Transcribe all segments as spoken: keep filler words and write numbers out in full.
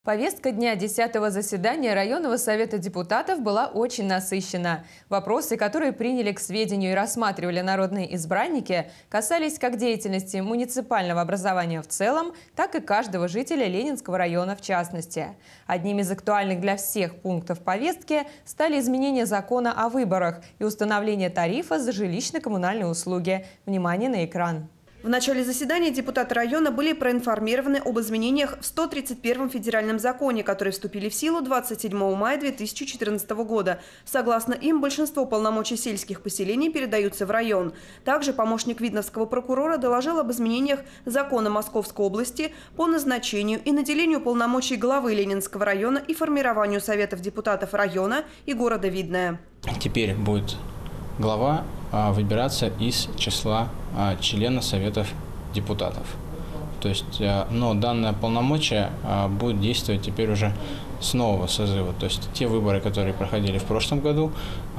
Повестка дня десятого заседания районного совета депутатов была очень насыщена. Вопросы, которые приняли к сведению и рассматривали народные избранники, касались как деятельности муниципального образования в целом, так и каждого жителя Ленинского района в частности. Одним из актуальных для всех пунктов повестки стали изменения закона о выборах и установление тарифа за жилищно-коммунальные услуги. Внимание на экран. В начале заседания депутаты района были проинформированы об изменениях в сто тридцать первом федеральном законе, которые вступили в силу двадцать седьмого мая две тысячи четырнадцатого года. Согласно им, большинство полномочий сельских поселений передаются в район. Также помощник видновского прокурора доложил об изменениях закона Московской области по назначению и наделению полномочий главы Ленинского района и формированию советов депутатов района и города Видное. Теперь будет глава выбираться из числа членов советов депутатов. То есть, но данное полномочие будет действовать теперь уже с нового созыва. То есть те выборы, которые проходили в прошлом году,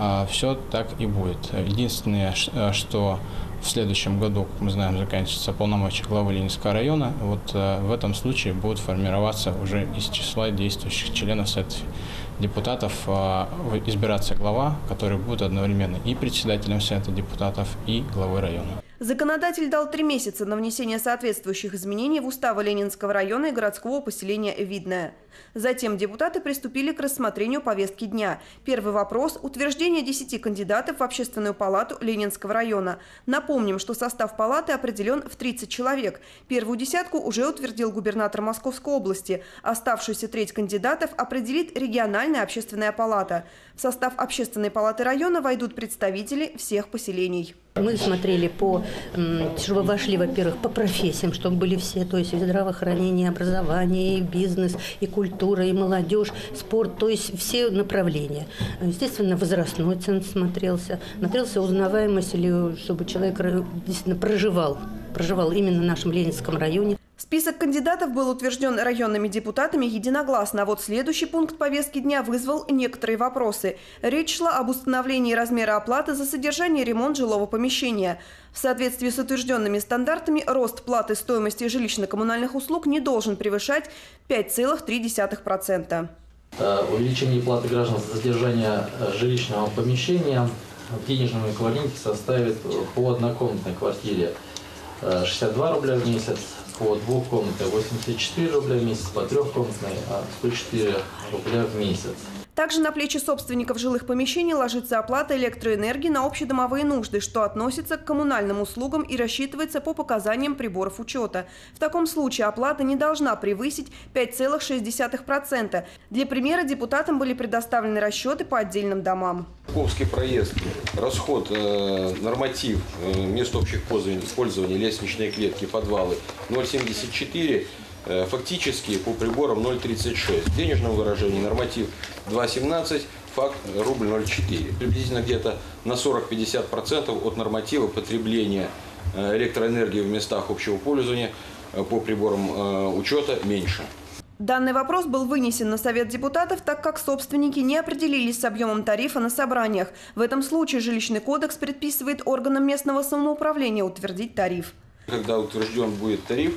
все так и будет. Единственное, что в следующем году, как мы знаем, заканчивается полномочия главы Ленинского района, вот в этом случае будут формироваться уже из числа действующих членов советов депутатов избираться глава, который будет одновременно и председателем совета депутатов, и главой района. Законодатель дал три месяца на внесение соответствующих изменений в уставы Ленинского района и городского поселения Видное. Затем депутаты приступили к рассмотрению повестки дня. Первый вопрос – утверждение десяти кандидатов в общественную палату Ленинского района. Напомним, что состав палаты определен в тридцать человек. Первую десятку уже утвердил губернатор Московской области. Оставшуюся треть кандидатов определит региональная общественная палата. В состав общественной палаты района войдут представители всех поселений. Мы смотрели по, чтобы вошли, во-первых, по профессиям, чтобы были все, то есть здравоохранение, образование, и бизнес, и культура, и молодежь, спорт, то есть все направления. Естественно, возрастной ценз смотрелся, смотрелся узнаваемость, или чтобы человек действительно проживал, проживал именно в нашем Ленинском районе. Список кандидатов был утвержден районными депутатами единогласно. А вот следующий пункт повестки дня вызвал некоторые вопросы. Речь шла об установлении размера оплаты за содержание и ремонт жилого помещения. В соответствии с утвержденными стандартами, рост платы стоимости жилищно-коммунальных услуг не должен превышать пять целых три десятых процента. Увеличение платы граждан за содержание жилищного помещения в денежном эквиваленте составит по однокомнатной квартире шестьдесят два рубля в месяц, по двухкомнатной восемьдесят четыре рубля в месяц, по трехкомнатной сто четыре рубля в месяц. Также на плечи собственников жилых помещений ложится оплата электроэнергии на общедомовые нужды, что относится к коммунальным услугам и рассчитывается по показаниям приборов учета. В таком случае оплата не должна превысить пять целых шесть десятых процента. Для примера депутатам были предоставлены расчеты по отдельным домам. Ковский проезд, расход, э, норматив, э, мест общих использования, лестничные клетки, подвалы ноль целых семьдесят четыре. Фактически по приборам ноль целых тридцать шесть. В денежном выражении норматив два целых семнадцать, факт рубль ноль целых четыре. Приблизительно где-то на сорок-пятьдесят процентов от норматива потребления электроэнергии в местах общего пользования по приборам учета меньше. Данный вопрос был вынесен на Совет депутатов, так как собственники не определились с объемом тарифа на собраниях. В этом случае жилищный кодекс предписывает органам местного самоуправления утвердить тариф. Когда утвержден будет тариф,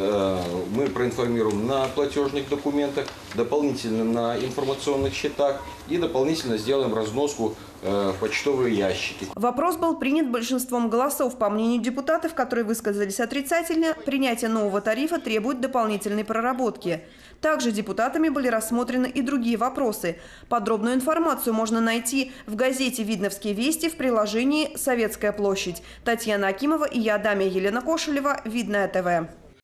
мы проинформируем на платежных документах, дополнительно на информационных счетах и дополнительно сделаем разноску в почтовые ящики. Вопрос был принят большинством голосов. По мнению депутатов, которые высказались отрицательно, принятие нового тарифа требует дополнительной проработки. Также депутатами были рассмотрены и другие вопросы. Подробную информацию можно найти в газете «Видновские вести» в приложении «Советская площадь». Татьяна Акимова и я, Дамия Елена Кошелева, Видное ТВ.